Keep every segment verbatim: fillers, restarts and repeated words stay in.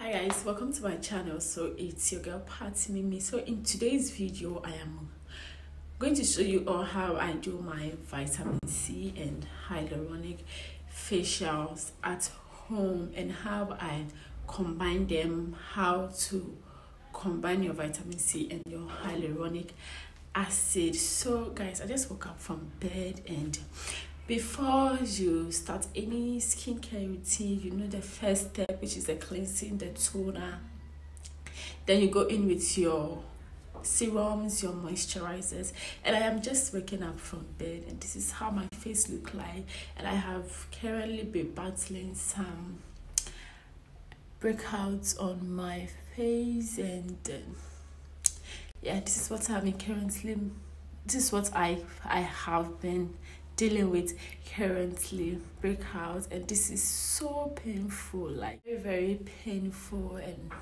Hi guys, welcome to my channel. So it's your girl Patty Mimi. So in today's video I am going to show you all how I do my vitamin C and hyaluronic facials at home and how I combine them, how to combine your vitamin C and your hyaluronic acid. So guys, I just woke up from bed, and before you start any skincare routine, you know the first step, which is the cleansing, the toner. Then you go in with your serums, your moisturizers. And I am just waking up from bed, and this is how my face look like. And I have currently been battling some breakouts on my face, and uh, yeah, this is what I'm currently. This is what I I have been dealing with currently, breakouts, and this is so painful, like very very painful. And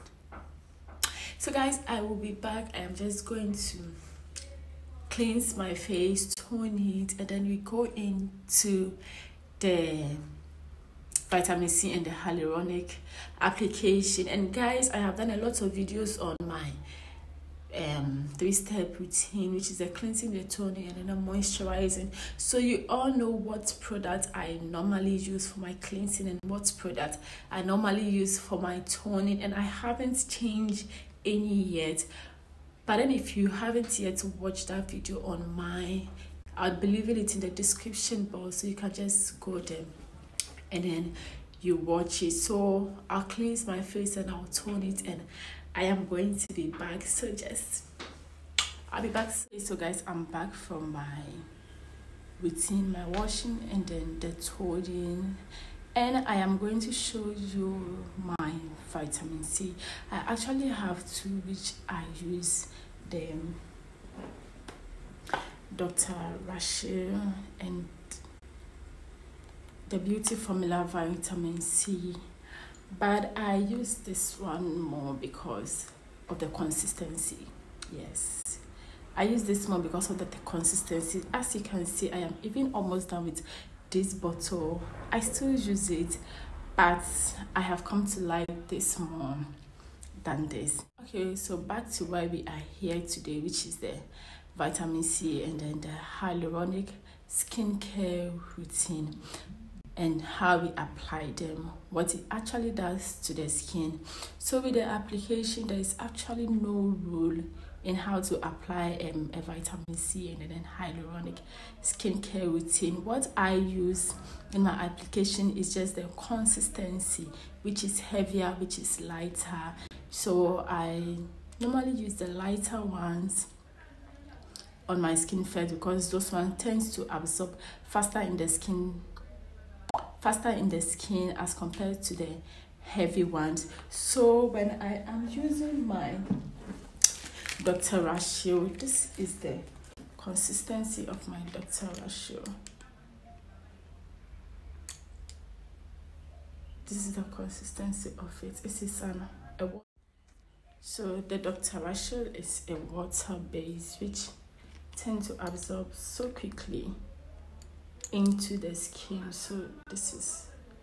so guys, I will be back. I am just going to cleanse my face, tone it, and then we go into the vitamin C and the hyaluronic application. And guys, I have done a lot of videos on my um three-step routine, which is the cleansing, the toning, and then the moisturizing, so you all know what product I normally use for my cleansing and what product I normally use for my toning, and I haven't changed any yet. But then if you haven't yet watched that video on my, I'll be leaving it in the description box, so you can just go there and then you watch it. So I'll cleanse my face and I'll tone it, and I am going to be back. So just I'll be back. So guys, I'm back from my routine, my washing and then the toning, and I am going to show you my vitamin C. I actually have two, which I use, the Doctor Rachel and the Beauty Formula Vitamin C, but I use this one more because of the consistency. Yes, I use this more because of the, the consistency. As you can see, I am even almost done with this bottle. I still use it, but I have come to like this more than this. Okay, so back to why we are here today, which is the vitamin C and then the hyaluronic skincare routine, and how we apply them, what it actually does to the skin. So with the application, there is actually no rule in how to apply um, a vitamin C and then hyaluronic skincare routine. What I use in my application is just the consistency, which is heavier, which is lighter. So I normally use the lighter ones on my skin first, because those ones tends to absorb faster in the skin faster in the skin as compared to the heavy ones. So when I am using my Doctor Rachel, this is the consistency of my Doctor Rachel. This is the consistency of it. This is an a so the Doctor Rachel is a water base, which tend to absorb so quickly into the skin. So this is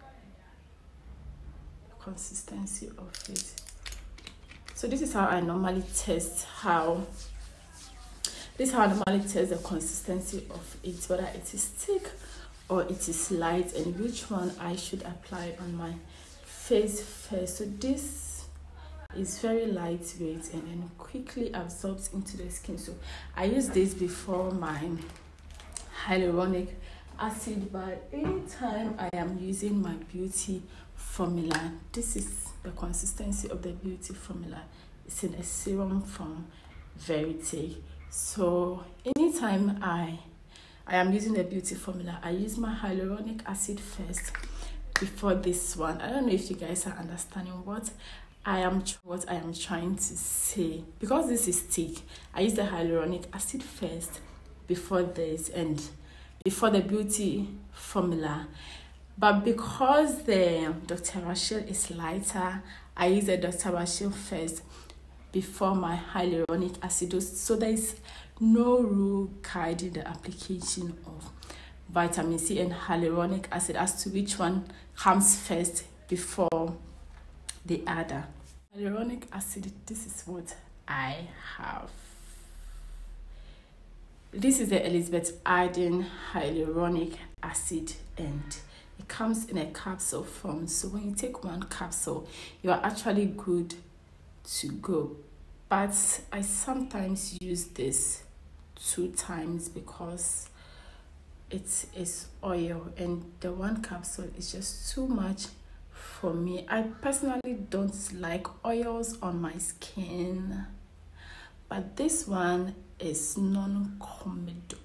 the consistency of it. So this is how I normally test how this is how I normally test the consistency of it, whether it is thick or it is light, and which one I should apply on my face first. So this is very lightweight and then quickly absorbs into the skin. So I use this before my hyaluronic acid, but anytime I am using my Beauty Formula, this is the consistency of the Beauty Formula. It's in a serum form, very thick. So anytime I I am using the Beauty Formula, I use my hyaluronic acid first before this one. I don't know if you guys are understanding what I am what I am trying to say. Because this is thick, I use the hyaluronic acid first before this and before the Beauty Formula. But because the Doctor Rachel is lighter, I use the Doctor Rachel first before my hyaluronic acid. So there is no rule guiding the application of vitamin C and hyaluronic acid as to which one comes first before the other. Hyaluronic acid, this is what I have. This is the Elizabeth Arden hyaluronic acid, and it comes in a capsule form. So when you take one capsule, you are actually good to go. But I sometimes use this two times because it is oil, and the one capsule is just too much for me. I personally don't like oils on my skin, but this one is non-comedo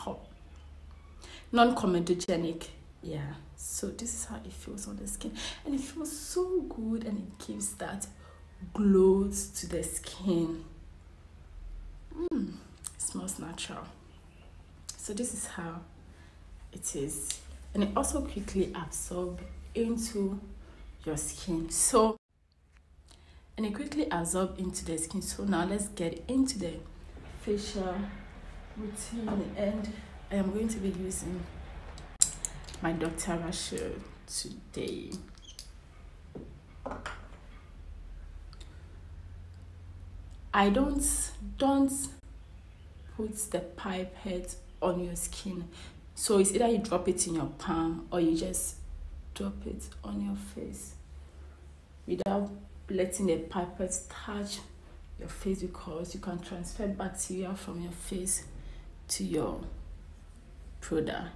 non-comedogenic. Yeah, so this is how it feels on the skin, and it feels so good, and it gives that glow to the skin. Mm, it smells natural. So this is how it is, and it also quickly absorbs into your skin. So and it quickly absorbs into the skin. So now let's get into the facial routine, and I am going to be using my Doctor Rachel today. I don't don't put the pipette on your skin. So it's either you drop it in your palm or you just drop it on your face without letting the pipette touch your face, because you can transfer bacteria from your face to your product.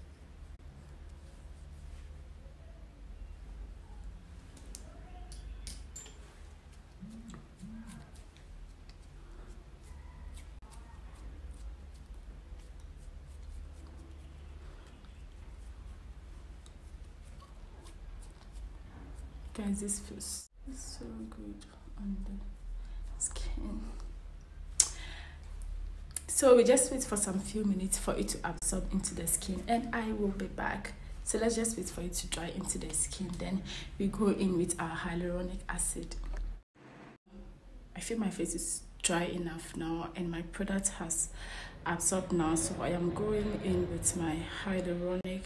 Guys, this feels so good on the skin. So we just wait for some few minutes for it to absorb into the skin, and I will be back. So let's just wait for it to dry into the skin, then we go in with our hyaluronic acid. I feel my face is dry enough now, and my product has absorbed now, so I am going in with my hyaluronic.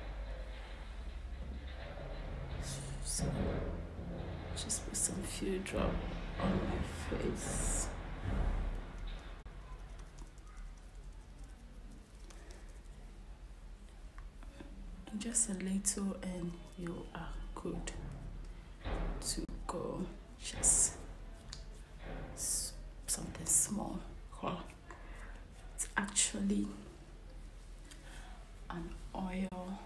So just put some few drops on my face. And just a little, and you are good to go. Just something small. Wow. It's actually an oil.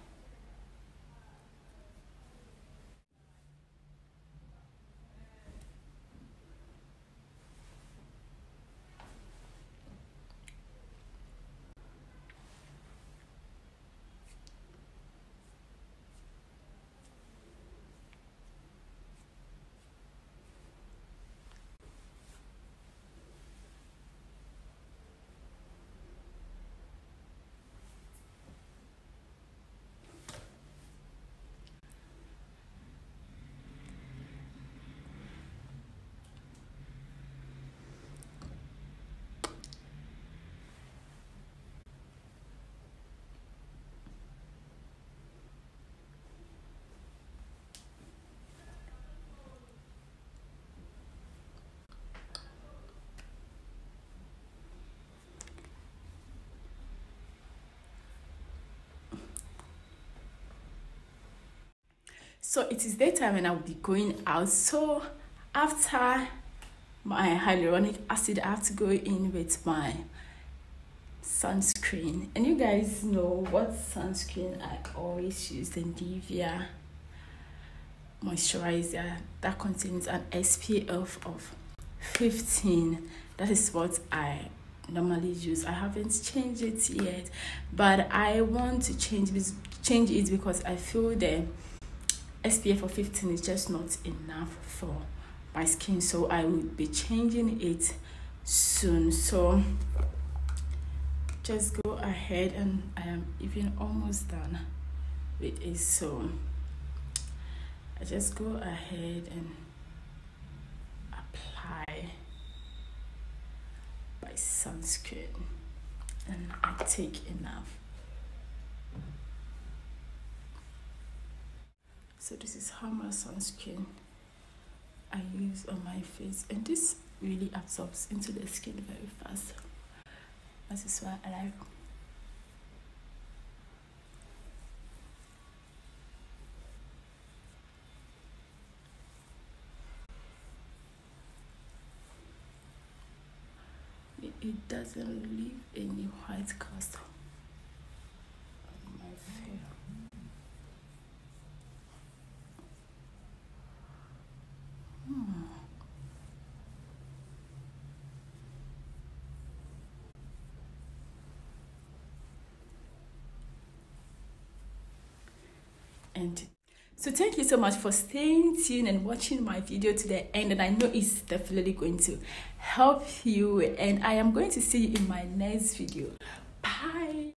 So it is daytime and I will be going out. So after my hyaluronic acid, I have to go in with my sunscreen. And you guys know what sunscreen I always use, the Nivea moisturizer that contains an S P F of fifteen. That is what I normally use. I haven't changed it yet, but I want to change change it because I feel the S P F of fifteen is just not enough for my skin, so I will be changing it soon. So just go ahead, and I am even almost done with it. So I just go ahead and apply my sunscreen, and I take enough. So this is how my sunscreen I use on my face, and this really absorbs into the skin very fast. That is why I like. It, it doesn't leave any white cast on my face. Hmm. And so thank you so much for staying tuned and watching my video to the end, and I know it's definitely going to help you, and I am going to see you in my next video.